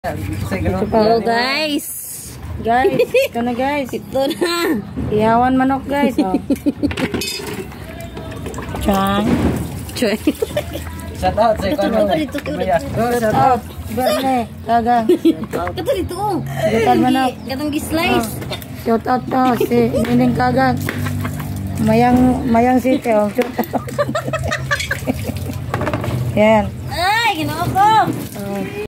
Hello guys. Guys, ito na guys. Ito na. Ihawan manok guys. Oh. Chang. Choy. Shout out sa ikaw. Shout out. Berne, kagang. Kato dito oh. Shout manok. Katong gi-slice. Shout out to si Nining Kagang. Mayang si Teo. Yan. Ay, ginawa ko.